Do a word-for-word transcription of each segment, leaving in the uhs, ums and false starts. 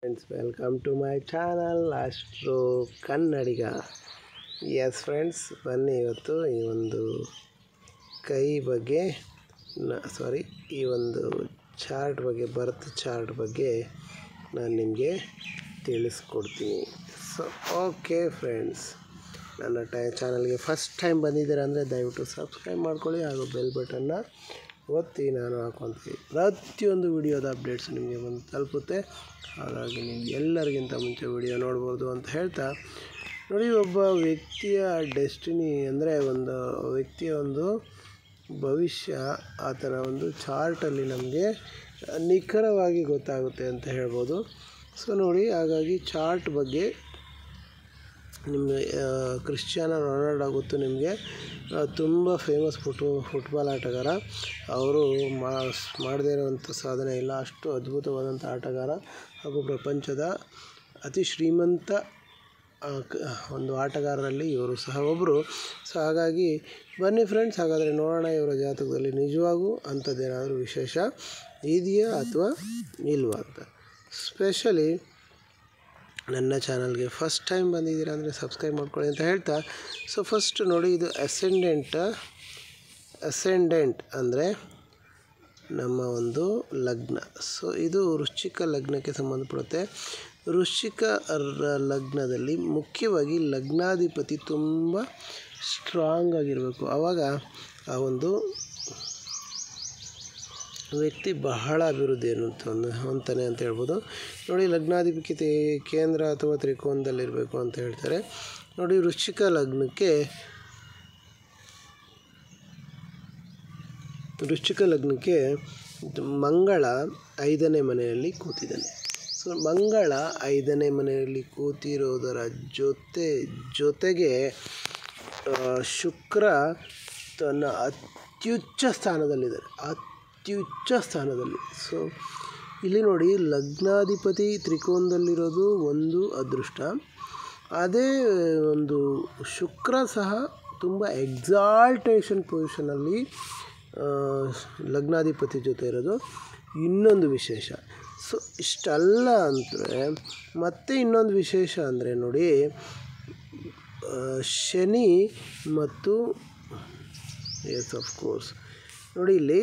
Friends, welcome to my channel Astro Kannadiga. Yes friends, ಬನ್ನಿ ಇವತ್ತು ಈ ಒಂದು ಕೈ ಬಗ್ಗೆ ಸಾರಿ ಈ ಒಂದು ಚಾರ್ಟ್ ಬಗ್ಗೆ ಬರ್ತ್ ಚಾರ್ಟ್ ಬಗ್ಗೆ ನಾನು ನಿಮಗೆ ತಿಳಿಸ್ಕೊಡ್ತೀನಿ. ಸೊ ಓಕೆ ಫ್ರೆಂಡ್ಸ್, ನನ್ನ ಟೈ ಚಾನಲ್ಗೆ ಫಸ್ಟ್ ಟೈಮ್ ಬಂದಿದ್ದೀರಾ ಅಂದರೆ ದಯವಿಟ್ಟು ಸಬ್ಸ್ಕ್ರೈಬ್ ಮಾಡ್ಕೊಳ್ಳಿ ಹಾಗೂ ಬೆಲ್ ಬಟನ್ನ ಒತ್ತಿ. ನಾನು ಹಾಕೊಳ್ತೀನಿ ಪ್ರತಿಯೊಂದು ವಿಡಿಯೋದ ಅಪ್ಡೇಟ್ಸ್ ನಿಮಗೆ ಬಂದು ತಲುಪುತ್ತೆ. ಹಾಗಾಗಿ ನೀವು ಎಲ್ಲರಿಗಿಂತ ಮುಂಚೆ ವಿಡಿಯೋ ನೋಡ್ಬೋದು ಅಂತ ಹೇಳ್ತಾ, ನೋಡಿ, ಒಬ್ಬ ವ್ಯಕ್ತಿಯ ಡೆಸ್ಟಿನಿ ಅಂದರೆ ಒಂದು ವ್ಯಕ್ತಿಯ ಒಂದು ಭವಿಷ್ಯ ಆತನ ಒಂದು ಚಾರ್ಟಲ್ಲಿ ನಮಗೆ ನಿಖರವಾಗಿ ಗೊತ್ತಾಗುತ್ತೆ ಅಂತ ಹೇಳ್ಬೋದು. ಸೊ ನೋಡಿ, ಹಾಗಾಗಿ ಚಾರ್ಟ್ ಬಗ್ಗೆ ನಿಮಗೆ ಕ್ರಿಸ್ಟಿಯಾನೋ ರೊನಾಲ್ಡೋ ಗೊತ್ತು ನಿಮಗೆ, ತುಂಬ ಫೇಮಸ್ ಫುಟ್ ಫುಟ್ಬಾಲ್ ಆಟಗಾರ. ಅವರು ಮಾಡದೇ ಇರುವಂಥ ಸಾಧನೆ ಇಲ್ಲ, ಅಷ್ಟು ಅದ್ಭುತವಾದಂಥ ಆಟಗಾರ ಹಾಗೂ ಪ್ರಪಂಚದ ಅತಿ ಶ್ರೀಮಂತ ಒಂದು ಆಟಗಾರರಲ್ಲಿ ಇವರು ಸಹ ಒಬ್ಬರು. ಸೊ ಹಾಗಾಗಿ ಬನ್ನಿ ಫ್ರೆಂಡ್ಸ್, ಹಾಗಾದರೆ ನೋಡೋಣ ಇವರ ಜಾತಕದಲ್ಲಿ ನಿಜವಾಗೂ ಅಂಥದ್ದೇನಾದರೂ ವಿಶೇಷ ಇದೆಯಾ ಅಥವಾ ಇಲ್ವಾ ಅಂತ. ಸ್ಪೆಷಲಿ ನನ್ನ ಚಾನಲ್ಗೆ ಫಸ್ಟ್ ಟೈಮ್ ಬಂದಿದ್ದೀರಾ ಅಂದರೆ ಸಬ್ಸ್ಕ್ರೈಬ್ ಮಾಡ್ಕೊಳ್ಳಿ ಅಂತ ಹೇಳ್ತಾ, ಸೊ ಫಸ್ಟ್ ನೋಡಿ, ಇದು ಅಸೆಂಡೆಂಟ್ ಅಸೆಂಡೆಂಟ್ ಅಂದರೆ ನಮ್ಮ ಒಂದು ಲಗ್ನ. ಸೊ ಇದು ವೃಶ್ಚಿಕ ಲಗ್ನಕ್ಕೆ ಸಂಬಂಧಪಡುತ್ತೆ. ವೃಶ್ಚಿಕ ಲಗ್ನದಲ್ಲಿ ಮುಖ್ಯವಾಗಿ ಲಗ್ನಾಧಿಪತಿ ತುಂಬ ಸ್ಟ್ರಾಂಗ್ ಆಗಿರಬೇಕು. ಆವಾಗ ಆ ಒಂದು ವ್ಯಕ್ತಿ ಬಹಳ ಅಭಿವೃದ್ಧಿ ಅನ್ನುವಂಥ ಹೊಂತಾನೆ ಅಂತ ಹೇಳ್ಬೋದು. ನೋಡಿ, ಲಗ್ನಾಧಿಪತಿ ಕೇಂದ್ರ ಅಥವಾ ತ್ರಿಕೋನದಲ್ಲಿರಬೇಕು ಅಂತ ಹೇಳ್ತಾರೆ. ನೋಡಿ, ವೃಶ್ಚಿಕ ಲಗ್ನಕ್ಕೆ ವೃಶ್ಚಿಕ ಲಗ್ನಕ್ಕೆ ಮಂಗಳ ಐದನೇ ಮನೆಯಲ್ಲಿ ಕೂತಿದ್ದಾನೆ. ಸೊ ಮಂಗಳ ಐದನೇ ಮನೆಯಲ್ಲಿ ಕೂತಿರೋದರ ಜೊತೆ ಜೊತೆಗೆ ಶುಕ್ರ ತನ್ನ ಅತ್ಯುಚ್ಚ ಸ್ಥಾನದಲ್ಲಿದ್ದಾರೆ, ಅತ್ಯುಚ್ಚ ಸ್ಥಾನದಲ್ಲಿ. ಸೊ ಇಲ್ಲಿ ನೋಡಿ, ಲಗ್ನಾಧಿಪತಿ ತ್ರಿಕೋನದಲ್ಲಿರೋದು ಒಂದು ಅದೃಷ್ಟ. ಅದೇ ಒಂದು ಶುಕ್ರ ಸಹ ತುಂಬ ಎಕ್ಸಾಲ್ಟೇಷನ್ ಪೊಸಿಷನಲ್ಲಿ ಲಗ್ನಾಧಿಪತಿ ಜೊತೆ ಇರೋದು ಇನ್ನೊಂದು ವಿಶೇಷ. ಸೊ ಇಷ್ಟಲ್ಲ ಅಂದರೆ ಮತ್ತೆ ಇನ್ನೊಂದು ವಿಶೇಷ ಅಂದರೆ ನೋಡಿ, ಶನಿ ಮತ್ತು ಎಸ್ ಆಫ್ ಕೋರ್ಸ್ ನೋಡಿ, ಇಲ್ಲಿ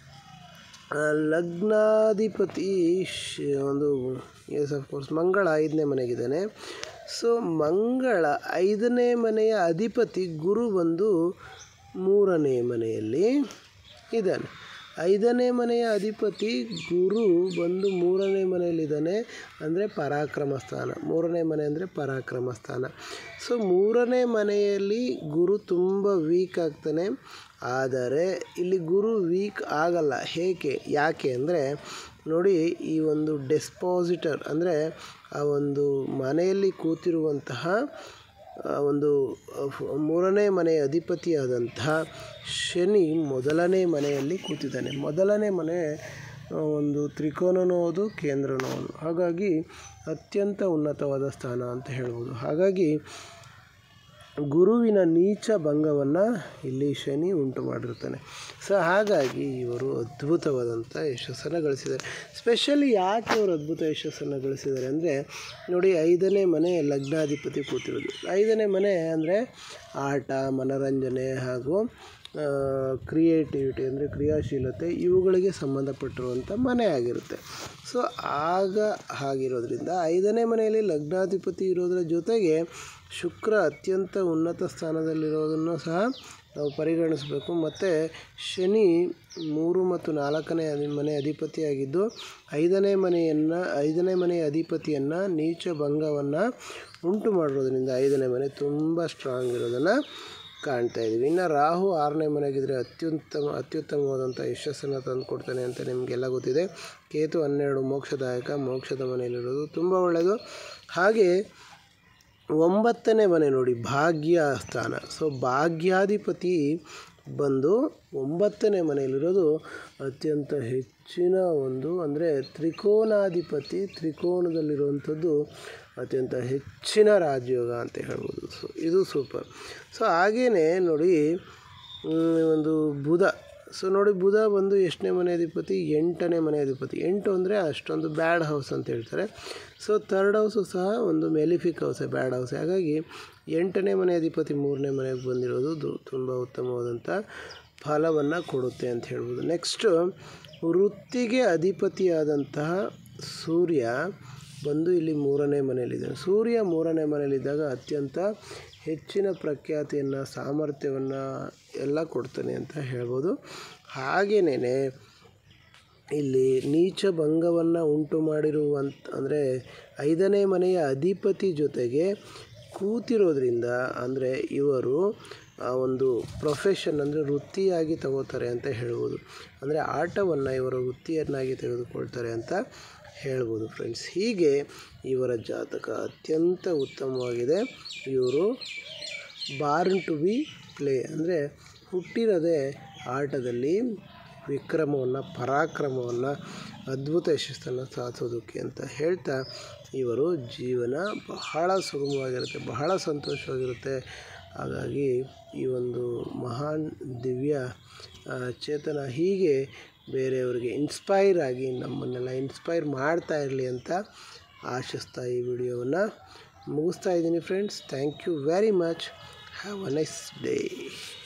ಲಗ್ನಾಧಿಪತಿ ಒಂದು ಎಸ್ ಆಫ್ ಕೋರ್ಸ್ ಮಂಗಳ ಐದನೇ ಮನೆಗಿದ್ದಾನೆ. ಸೊ ಮಂಗಳ ಐದನೇ ಮನೆಯ ಅಧಿಪತಿ ಗುರು ಬಂದು ಮೂರನೇ ಮನೆಯಲ್ಲಿ ಇದ್ದಾನೆ. ಐದನೇ ಮನೆಯ ಅಧಿಪತಿ ಗುರು ಬಂದು ಮೂರನೇ ಮನೆಯಲ್ಲಿದ್ದಾನೆ, ಅಂದರೆ ಪರಾಕ್ರಮ ಸ್ಥಾನ. ಮೂರನೇ ಮನೆ ಅಂದರೆ ಪರಾಕ್ರಮ ಸ್ಥಾನ. ಸೊ ಮೂರನೇ ಮನೆಯಲ್ಲಿ ಗುರು ತುಂಬ ವೀಕ್ ಆಗ್ತಾನೆ. ಆದರೆ ಇಲ್ಲಿ ಗುರು ವೀಕ್ ಆಗಲ್ಲ. ಹೇಗೆ ಯಾಕೆ ಅಂದರೆ ನೋಡಿ, ಈ ಒಂದು ಡೆಸ್ಪಾಸಿಟರ್ ಅಂದರೆ ಆ ಒಂದು ಮನೆಯಲ್ಲಿ ಕೂತಿರುವಂತಹ ಒಂದು ಮೂರನೇ ಮನೆಯ ಅಧಿಪತಿಯಾದಂತಹ ಶನಿ ಮೊದಲನೇ ಮನೆಯಲ್ಲಿ ಕೂತಿದ್ದಾನೆ. ಮೊದಲನೇ ಮನೆ ಒಂದು ತ್ರಿಕೋನನೂ ಹೌದು, ಕೇಂದ್ರನೂ ಹೌದು. ಹಾಗಾಗಿ ಅತ್ಯಂತ ಉನ್ನತವಾದ ಸ್ಥಾನ ಅಂತ ಹೇಳ್ಬೋದು. ಹಾಗಾಗಿ ಗುರುವಿನ ನೀಚ ಭಂಗವನ್ನು ಇಲ್ಲಿ ಶನಿ ಉಂಟು ಮಾಡಿರ್ತಾನೆ. ಸೊ ಹಾಗಾಗಿ ಇವರು ಅದ್ಭುತವಾದಂಥ ಯಶಸ್ಸನ್ನು ಗಳಿಸಿದ್ದಾರೆ. ಸ್ಪೆಷಲಿ ಯಾಕೆ ಇವರು ಅದ್ಭುತ ಯಶಸ್ಸನ್ನು ಗಳಿಸಿದ್ದಾರೆ ಅಂದರೆ ನೋಡಿ, ಐದನೇ ಮನೆ ಲಗ್ನಾಧಿಪತಿ ಕೂತಿರೋದು. ಐದನೇ ಮನೆ ಅಂದರೆ ಆಟ, ಮನೋರಂಜನೆ ಹಾಗೂ ಕ್ರಿಯೇಟಿವಿಟಿ ಅಂದರೆ ಕ್ರಿಯಾಶೀಲತೆ, ಇವುಗಳಿಗೆ ಸಂಬಂಧಪಟ್ಟಿರುವಂಥ ಮನೆ ಆಗಿರುತ್ತೆ. ಸೊ ಆಗ ಹಾಗಿರೋದ್ರಿಂದ ಐದನೇ ಮನೆಯಲ್ಲಿ ಲಗ್ನಾಧಿಪತಿ ಇರೋದರ ಜೊತೆಗೆ ಶುಕ್ರ ಅತ್ಯಂತ ಉನ್ನತ ಸ್ಥಾನದಲ್ಲಿರೋದನ್ನು ಸಹ ನಾವು ಪರಿಗಣಿಸಬೇಕು. ಮತ್ತು ಶನಿ ಮೂರು ಮತ್ತು ನಾಲ್ಕನೇ ಮನೆ ಅಧಿಪತಿಯಾಗಿದ್ದು ಐದನೇ ಮನೆಯನ್ನು ಐದನೇ ಮನೆಯ ಅಧಿಪತಿಯನ್ನು ನೀಚ ಭಂಗವನ್ನು ಉಂಟು ಮಾಡಿರೋದ್ರಿಂದ ಐದನೇ ಮನೆ ತುಂಬ ಸ್ಟ್ರಾಂಗ್ ಇರೋದನ್ನು ಕಾಣ್ತಾ ಇದ್ದೀವಿ. ಇನ್ನು ರಾಹು ಆರನೇ ಮನೆಗಿದ್ರೆ ಅತ್ಯುತ್ತಮ ಅತ್ಯುತ್ತಮವಾದಂಥ ಯಶಸ್ಸನ್ನು ತಂದು ಕೊಡ್ತಾನೆ ಅಂತ ನಿಮಗೆಲ್ಲ ಗೊತ್ತಿದೆ. ಕೇತು ಹನ್ನೆರಡು ಮೋಕ್ಷದಾಯಕ, ಮೋಕ್ಷದ ಮನೆಯಲ್ಲಿರೋದು ತುಂಬ ಒಳ್ಳೆಯದು. ಹಾಗೆ ಒಂಬತ್ತನೇ ಮನೆ ನೋಡಿ, ಭಾಗ್ಯ ಸ್ಥಾನ. ಸೊ ಭಾಗ್ಯಾಧಿಪತಿ ಬಂದು ಒಂಬತ್ತನೇ ಮನೆಯಲ್ಲಿರೋದು ಅತ್ಯಂತ ಹೆಚ್ಚಿನ ಒಂದು ಅಂದರೆ ತ್ರಿಕೋನಾಧಿಪತಿ ತ್ರಿಕೋನದಲ್ಲಿರುವಂಥದ್ದು ಅತ್ಯಂತ ಹೆಚ್ಚಿನ ರಾಜಯೋಗ ಅಂತ ಹೇಳ್ಬೋದು. ಸೊ ಇದು ಸೂಪರ್. ಸೊ ಹಾಗೆಯೇ ನೋಡಿ, ಒಂದು ಬುಧ ಸೊ ನೋಡಿ, ಬುಧ ಬಂದು ಎಷ್ಟನೇ ಮನೆ ಅಧಿಪತಿ? ಎಂಟನೇ ಮನೆ ಅಧಿಪತಿ. ಎಂಟು ಅಂದರೆ ಅಷ್ಟೊಂದು ಬ್ಯಾಡ್ ಹೌಸ್ ಅಂತ ಹೇಳ್ತಾರೆ. ಸೊ ಥರ್ಡ್ ಹೌಸು ಸಹ ಒಂದು ಮೆಲಿಫಿಕ್ ಹೌಸೇ, ಬ್ಯಾಡ್ ಹೌಸ್. ಹಾಗಾಗಿ ಎಂಟನೇ ಮನೆ ಅಧಿಪತಿ ಮೂರನೇ ಮನೆಗೆ ಬಂದಿರೋದು ತುಂಬ ಉತ್ತಮವಾದಂಥ ಫಲವನ್ನು ಕೊಡುತ್ತೆ ಅಂತ ಹೇಳ್ಬೋದು. ನೆಕ್ಸ್ಟು ವೃತ್ತಿಗೆ ಅಧಿಪತಿಯಾದಂತಹ ಸೂರ್ಯ ಬಂದು ಇಲ್ಲಿ ಮೂರನೇ ಮನೆಯಲ್ಲಿದ್ದಾನೆ. ಸೂರ್ಯ ಮೂರನೇ ಮನೆಯಲ್ಲಿದ್ದಾಗ ಅತ್ಯಂತ ಹೆಚ್ಚಿನ ಪ್ರಖ್ಯಾತಿಯನ್ನು, ಸಾಮರ್ಥ್ಯವನ್ನು ಎಲ್ಲ ಕೊಡ್ತಾನೆ ಅಂತ ಹೇಳ್ಬೋದು. ಹಾಗೆಯೇ ಇಲ್ಲಿ ನೀಚ ಭಂಗವನ್ನು ಉಂಟು ಮಾಡಿರುವಂಥ ಅಂದರೆ ಐದನೇ ಮನೆಯ ಅಧಿಪತಿ ಜೊತೆಗೆ ಕೂತಿರೋದ್ರಿಂದ ಅಂದರೆ ಇವರು ಒಂದು ಪ್ರೊಫೆಷನ್ ಅಂದರೆ ವೃತ್ತಿಯಾಗಿ ತಗೋತಾರೆ ಅಂತ ಹೇಳ್ಬೋದು. ಅಂದರೆ ಆಟವನ್ನು ಇವರು ವೃತ್ತಿಯನ್ನಾಗಿ ತೆಗೆದುಕೊಳ್ತಾರೆ ಅಂತ ಹೇಳ್ಬೋದು ಫ್ರೆಂಡ್ಸ್. ಹೀಗೆ ಇವರ ಜಾತಕ ಅತ್ಯಂತ ಉತ್ತಮವಾಗಿದೆ. ಇವರು ಬಾರ್ನ್ ಟು ಬಿ ಪ್ಲೇ ಅಂದರೆ ಹುಟ್ಟಿರೋದೇ ಆಟದಲ್ಲಿ ವಿಕ್ರಮವನ್ನು, ಪರಾಕ್ರಮವನ್ನು, ಅದ್ಭುತ ಯಶಸ್ಸನ್ನು ಸಾಧಿಸೋದಕ್ಕೆ ಅಂತ ಹೇಳ್ತಾ ಇವರು ಜೀವನ ಬಹಳ ಸುಗಮವಾಗಿರುತ್ತೆ, ಬಹಳ ಸಂತೋಷವಾಗಿರುತ್ತೆ. ಹಾಗಾಗಿ ಈ ಒಂದು ಮಹಾನ್ ದಿವ್ಯ ಚೇತನ ಹೀಗೆ ಬೇರೆಯವರಿಗೆ ಇನ್ಸ್ಪೈರ್ ಆಗಿ ನಮ್ಮನ್ನೆಲ್ಲ ಇನ್ಸ್ಪೈರ್ ಮಾಡ್ತಾ ಇರಲಿ ಅಂತ ಆಶಿಸ್ತಾ ಈ ವಿಡಿಯೋವನ್ನು ಮುಗಿಸ್ತಾ ಇದ್ದೀನಿ friends. Thank you very much. Have a nice day.